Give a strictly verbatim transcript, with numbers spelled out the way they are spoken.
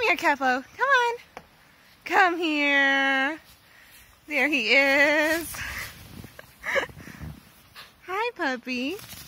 here, Kepler. Come on. Come here. There he is. Hi, puppy.